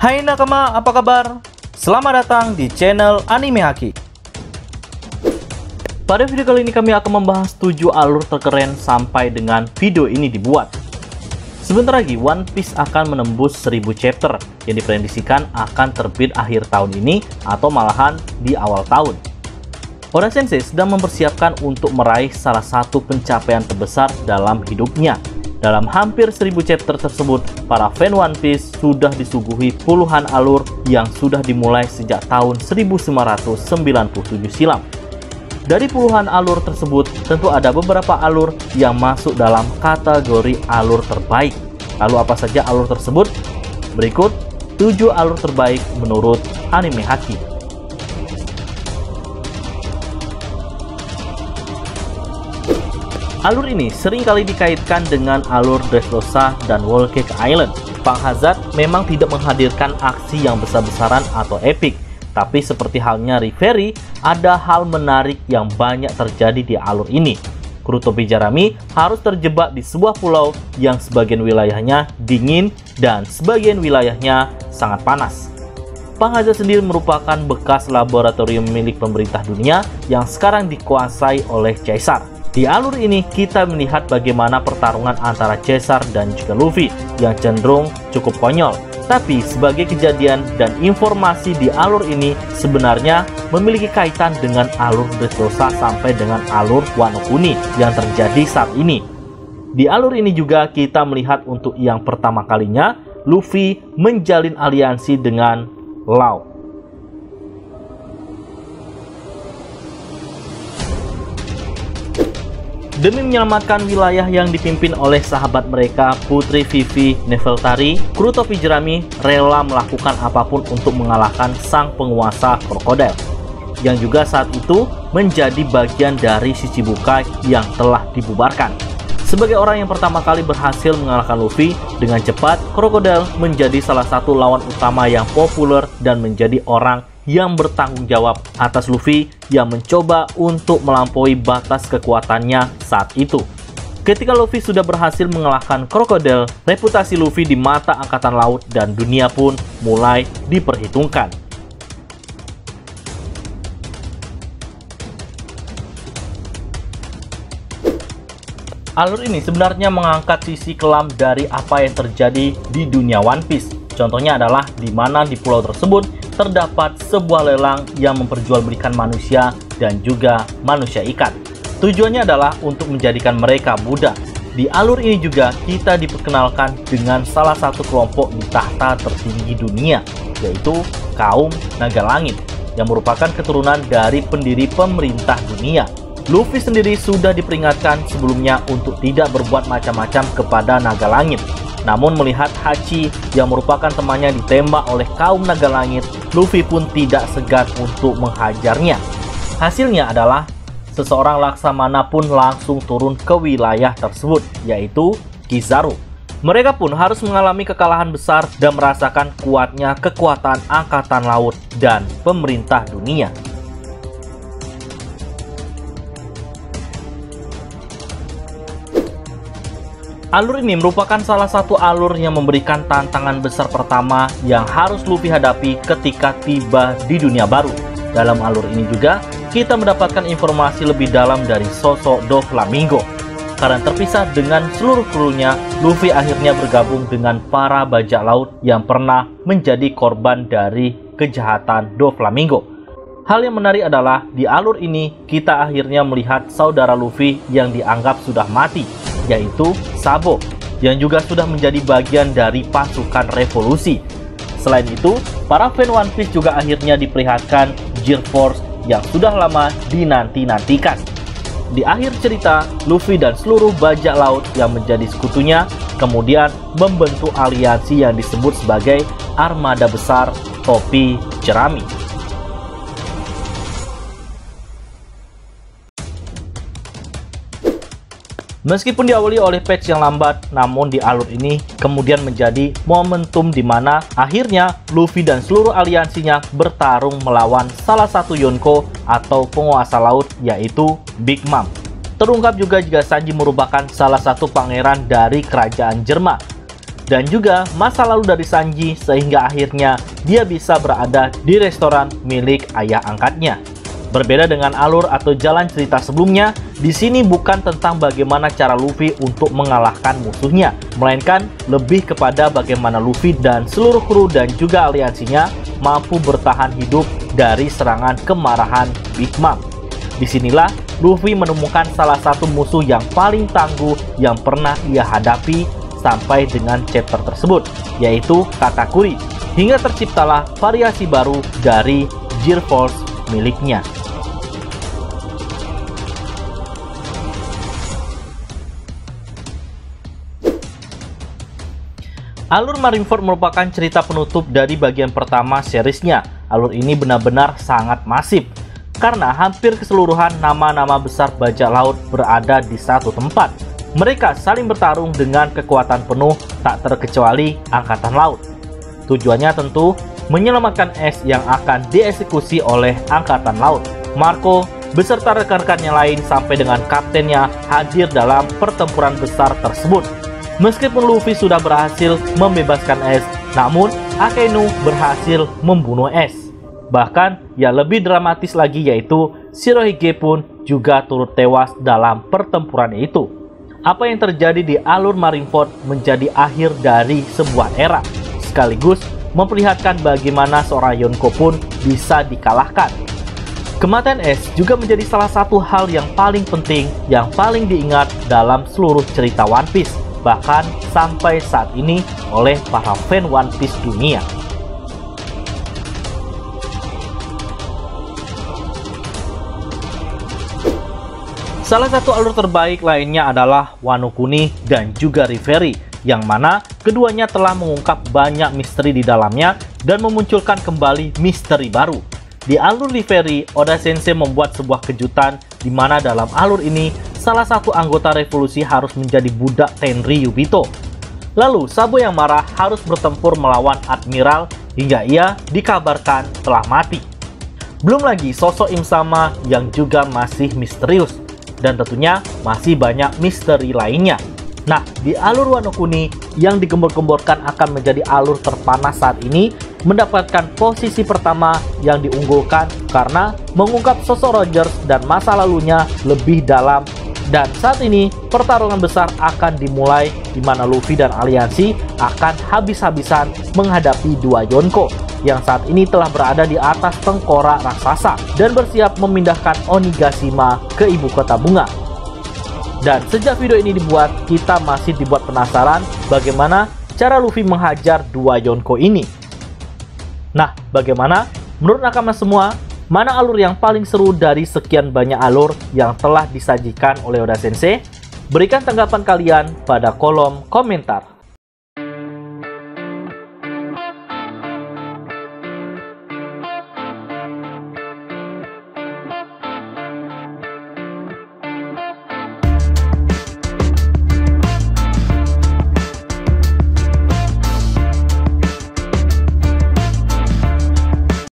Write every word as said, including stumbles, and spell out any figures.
Hai nakama, apa kabar? Selamat datang di channel Anime Haki. Pada video kali ini kami akan membahas tujuh alur terkeren sampai dengan video ini dibuat. Sebentar lagi One Piece akan menembus seribu chapter yang diprediksikan akan terbit akhir tahun ini atau malahan di awal tahun. Oda Sensei sedang mempersiapkan untuk meraih salah satu pencapaian terbesar dalam hidupnya. Dalam hampir seribu chapter tersebut, para fan One Piece sudah disuguhi puluhan alur yang sudah dimulai sejak tahun seribu sembilan ratus sembilan puluh tujuh silam. Dari puluhan alur tersebut, tentu ada beberapa alur yang masuk dalam kategori alur terbaik. Lalu apa saja alur tersebut? Berikut tujuh alur terbaik menurut Anime Haki. Alur ini sering kali dikaitkan dengan alur Dressrosa dan Whole Cake Island. Punk Hazard memang tidak menghadirkan aksi yang besar-besaran atau epik, tapi seperti halnya Reverie, ada hal menarik yang banyak terjadi di alur ini. Kru topi jerami harus terjebak di sebuah pulau yang sebagian wilayahnya dingin dan sebagian wilayahnya sangat panas. Punk Hazard sendiri merupakan bekas laboratorium milik pemerintah dunia yang sekarang dikuasai oleh Caesar. Di alur ini kita melihat bagaimana pertarungan antara Caesar dan juga Luffy yang cenderung cukup konyol. Tapi sebagai kejadian dan informasi di alur ini sebenarnya memiliki kaitan dengan alur Dressrosa sampai dengan alur Wano Kuni yang terjadi saat ini. Di alur ini juga kita melihat untuk yang pertama kalinya Luffy menjalin aliansi dengan Law. Demi menyelamatkan wilayah yang dipimpin oleh sahabat mereka Putri Vivi Nefeltari, kru topi jerami rela melakukan apapun untuk mengalahkan sang penguasa krokodil, yang juga saat itu menjadi bagian dari Shichibukai yang telah dibubarkan. Sebagai orang yang pertama kali berhasil mengalahkan Luffy dengan cepat, krokodil menjadi salah satu lawan utama yang populer dan menjadi orang yang bertanggung jawab atas Luffy yang mencoba untuk melampaui batas kekuatannya saat itu. Ketika Luffy sudah berhasil mengalahkan krokodil, reputasi Luffy di mata angkatan laut dan dunia pun mulai diperhitungkan. Alur ini sebenarnya mengangkat sisi kelam dari apa yang terjadi di dunia One Piece. Contohnya adalah di mana di pulau tersebut terdapat sebuah lelang yang memperjualbelikan manusia dan juga manusia ikan. Tujuannya adalah untuk menjadikan mereka budak. Di alur ini juga kita diperkenalkan dengan salah satu kelompok di tahta tertinggi dunia, yaitu kaum Naga Langit, yang merupakan keturunan dari pendiri pemerintah dunia. Luffy sendiri sudah diperingatkan sebelumnya untuk tidak berbuat macam-macam kepada Naga Langit. Namun melihat Hachi yang merupakan temannya ditembak oleh kaum Naga Langit, Luffy pun tidak segan untuk menghajarnya. Hasilnya adalah seseorang Laksamana pun langsung turun ke wilayah tersebut, yaitu Kizaru. Mereka pun harus mengalami kekalahan besar dan merasakan kuatnya kekuatan angkatan laut dan pemerintah dunia. Alur ini merupakan salah satu alur yang memberikan tantangan besar pertama yang harus Luffy hadapi ketika tiba di dunia baru. Dalam alur ini juga, kita mendapatkan informasi lebih dalam dari sosok Doflamingo. Karena terpisah dengan seluruh krunya, Luffy akhirnya bergabung dengan para bajak laut yang pernah menjadi korban dari kejahatan Doflamingo. Hal yang menarik adalah di alur ini, kita akhirnya melihat saudara Luffy yang dianggap sudah mati, yaitu Sabo, yang juga sudah menjadi bagian dari pasukan revolusi. Selain itu, para fan One Piece juga akhirnya diperlihatkan Gear Force yang sudah lama dinanti-nantikan. Di akhir cerita, Luffy dan seluruh bajak laut yang menjadi sekutunya kemudian membentuk aliansi yang disebut sebagai Armada Besar Topi Jerami. Meskipun diawali oleh patch yang lambat, namun di alur ini kemudian menjadi momentum di mana akhirnya Luffy dan seluruh aliansinya bertarung melawan salah satu Yonko atau penguasa laut, yaitu Big Mom. Terungkap juga jika Sanji merupakan salah satu pangeran dari kerajaan Jerman. dan juga masa lalu dari Sanji sehingga akhirnya dia bisa berada di restoran milik ayah angkatnya. Berbeda dengan alur atau jalan cerita sebelumnya, di sini bukan tentang bagaimana cara Luffy untuk mengalahkan musuhnya, melainkan lebih kepada bagaimana Luffy dan seluruh kru dan juga aliansinya mampu bertahan hidup dari serangan kemarahan Big Mom. Disinilah Luffy menemukan salah satu musuh yang paling tangguh yang pernah ia hadapi sampai dengan chapter tersebut, yaitu Katakuri, hingga terciptalah variasi baru dari Gear Force miliknya. Alur Marineford merupakan cerita penutup dari bagian pertama seriesnya. Alur ini benar-benar sangat masif, karena hampir keseluruhan nama-nama besar bajak laut berada di satu tempat. Mereka saling bertarung dengan kekuatan penuh, tak terkecuali Angkatan Laut. Tujuannya tentu menyelamatkan Ace yang akan dieksekusi oleh Angkatan Laut. Marco beserta rekan-rekannya lain sampai dengan kaptennya hadir dalam pertempuran besar tersebut. Meskipun Luffy sudah berhasil membebaskan Ace, namun Akainu berhasil membunuh Ace. Bahkan yang lebih dramatis lagi yaitu Shirohige pun juga turut tewas dalam pertempuran itu. Apa yang terjadi di alur Marineford menjadi akhir dari sebuah era, sekaligus memperlihatkan bagaimana seorang Yonko pun bisa dikalahkan. Kematian Ace juga menjadi salah satu hal yang paling penting, yang paling diingat dalam seluruh cerita One Piece, bahkan sampai saat ini oleh para fan One Piece dunia. Salah satu alur terbaik lainnya adalah Wano Kuni dan juga Reverie, yang mana keduanya telah mengungkap banyak misteri di dalamnya dan memunculkan kembali misteri baru. Di alur Reverie, Oda Sensei membuat sebuah kejutan di mana dalam alur ini salah satu anggota revolusi harus menjadi budak Tenri Yubito. Lalu Sabo yang marah harus bertempur melawan Admiral hingga ia dikabarkan telah mati. Belum lagi sosok Im Sama yang juga masih misterius, dan tentunya masih banyak misteri lainnya. Nah, di alur Wano Kuni yang digembor-gemborkan akan menjadi alur terpanas saat ini, mendapatkan posisi pertama yang diunggulkan karena mengungkap sosok Rogers dan masa lalunya lebih dalam. Dan saat ini pertarungan besar akan dimulai di mana Luffy dan aliansi akan habis-habisan menghadapi dua Yonko yang saat ini telah berada di atas tengkorak raksasa dan bersiap memindahkan Onigashima ke ibu kota bunga. Dan sejak video ini dibuat, kita masih dibuat penasaran bagaimana cara Luffy menghajar dua Yonko ini. Nah, bagaimana menurut nakama semua? Mana alur yang paling seru dari sekian banyak alur yang telah disajikan oleh Oda Sensei? Berikan tanggapan kalian pada kolom komentar.